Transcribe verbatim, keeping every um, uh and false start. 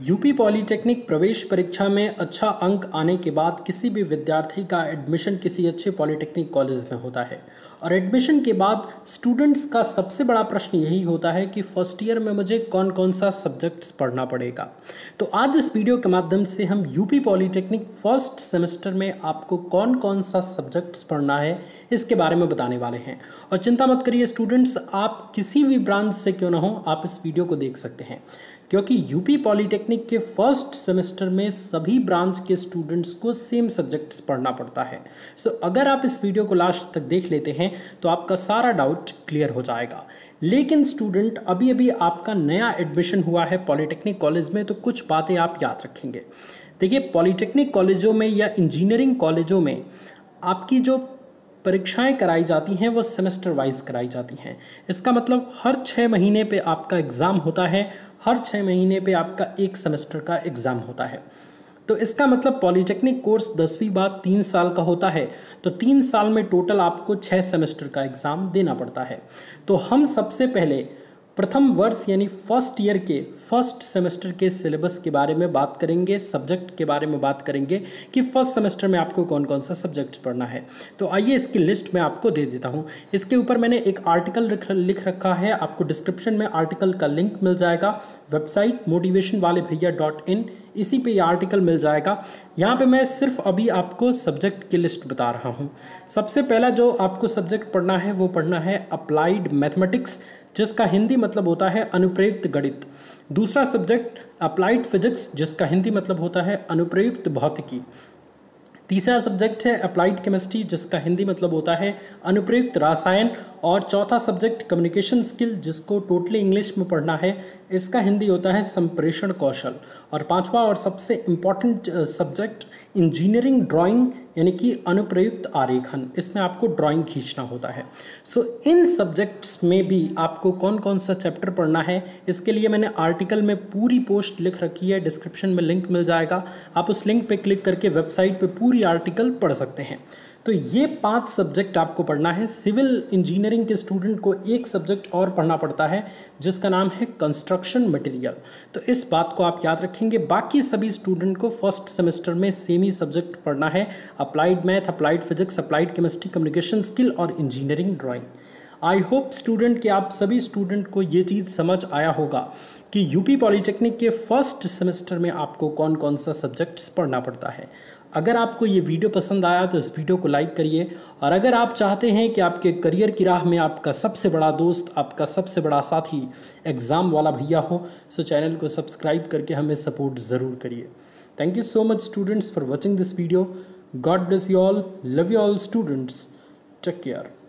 UP polytechnic प्रवेश परीक्षा में अच्छा अंक आने के बाद किसी भी विद्यार्थी का एडमिशन किसी अच्छे पॉलिटेक्निक कॉलेज में होता है और एडमिशन के बाद स्टूडेंट्स का सबसे बड़ा प्रश्न यही होता है कि फर्स्ट ईयर में मुझे कौन कौन सा सब्जेक्ट्स पढ़ना पड़ेगा। तो आज इस वीडियो के माध्यम से हम यूपी पॉलिटेक्निक फर्स्ट सेमेस्टर में आपको कौन कौन सा सब्जेक्ट्स पढ़ना है इसके बारे में बताने वाले हैं। और चिंता मत करिए स्टूडेंट्स, आप किसी भी ब्रांच से क्यों ना हो आप इस वीडियो को देख सकते हैं, क्योंकि यूपी पॉलिटेक्निक के फर्स्ट सेमेस्टर में सभी ब्रांच के स्टूडेंट्स को सेम सब्जेक्ट्स पढ़ना पड़ता है। सो so, अगर आप इस वीडियो को लास्ट तक देख लेते हैं तो आपका सारा डाउट क्लियर हो जाएगा। लेकिन स्टूडेंट, अभी अभी आपका नया एडमिशन हुआ है पॉलिटेक्निक कॉलेज में, तो कुछ बातें आप याद रखेंगे। देखिए, पॉलिटेक्निक कॉलेजों में या इंजीनियरिंग कॉलेजों में आपकी जो परीक्षाएं कराई जाती हैं वो सेमेस्टर वाइज कराई जाती हैं। इसका मतलब हर छः महीने पे आपका एग्ज़ाम होता है, हर छः महीने पे आपका एक सेमेस्टर का एग्ज़ाम होता है। तो इसका मतलब पॉलिटेक्निक कोर्स दसवीं बाद तीन साल का होता है, तो तीन साल में टोटल आपको छः सेमेस्टर का एग्ज़ाम देना पड़ता है। तो हम सबसे पहले प्रथम वर्ष यानी फर्स्ट ईयर के फर्स्ट सेमेस्टर के सिलेबस के बारे में बात करेंगे, सब्जेक्ट के बारे में बात करेंगे कि फर्स्ट सेमेस्टर में आपको कौन कौन सा सब्जेक्ट पढ़ना है। तो आइए इसकी लिस्ट मैं आपको दे देता हूं। इसके ऊपर मैंने एक आर्टिकल लिख रखा है, आपको डिस्क्रिप्शन में आर्टिकल का लिंक मिल जाएगा। वेबसाइट मोटिवेशन वाले भैया डॉट इन, इसी पे ये आर्टिकल मिल जाएगा। यहाँ पे मैं सिर्फ अभी आपको सब्जेक्ट की लिस्ट बता रहा हूँ। सबसे पहला जो आपको सब्जेक्ट पढ़ना है वो पढ़ना है अप्लाइड मैथमेटिक्स, जिसका हिंदी मतलब होता है अनुप्रयुक्त गणित। दूसरा सब्जेक्ट अप्लाइड फिजिक्स, जिसका हिंदी मतलब होता है अनुप्रयुक्त भौतिकी। तीसरा सब्जेक्ट है अप्लाइड केमिस्ट्री, जिसका हिंदी मतलब होता है अनुप्रयुक्त रसायन। और चौथा सब्जेक्ट कम्युनिकेशन स्किल, जिसको टोटली इंग्लिश में पढ़ना है, इसका हिंदी होता है संप्रेषण कौशल। और पांचवा और सबसे इम्पॉर्टेंट सब्जेक्ट इंजीनियरिंग ड्राइंग यानी कि अनुप्रयुक्त आरेखन, इसमें आपको ड्राइंग खींचना होता है। सो so, इन सब्जेक्ट्स में भी आपको कौन कौन सा चैप्टर पढ़ना है इसके लिए मैंने आर्टिकल में पूरी पोस्ट लिख रखी है, डिस्क्रिप्शन में लिंक मिल जाएगा। आप उस लिंक पे क्लिक करके वेबसाइट पे पूरी आर्टिकल पढ़ सकते हैं। तो ये पांच सब्जेक्ट आपको पढ़ना है। सिविल इंजीनियरिंग के स्टूडेंट को एक सब्जेक्ट और पढ़ना पड़ता है जिसका नाम है कंस्ट्रक्शन मटेरियल। तो इस बात को आप याद रखेंगे। बाकी सभी स्टूडेंट को फर्स्ट सेमेस्टर में सेम ही सब्जेक्ट पढ़ना है, applied math, applied physics, applied chemistry, communication skill और engineering drawing. I hope student कि आप सभी स्टूडेंट को ये चीज़ समझ आया होगा कि यूपी पॉलिटेक्निक के फर्स्ट सेमेस्टर में आपको कौन कौन सा सब्जेक्ट्स पढ़ना पड़ता है। अगर आपको ये वीडियो पसंद आया तो इस वीडियो को लाइक करिए, और अगर आप चाहते हैं कि आपके करियर की राह में आपका सबसे बड़ा दोस्त, आपका सबसे बड़ा साथी एग्ज़ाम वाला भैया हो, सो चैनल को सब्सक्राइब करके हमें सपोर्ट ज़रूर करिए। Thank you so much students for watching this video. God bless you all, love you all students, take care.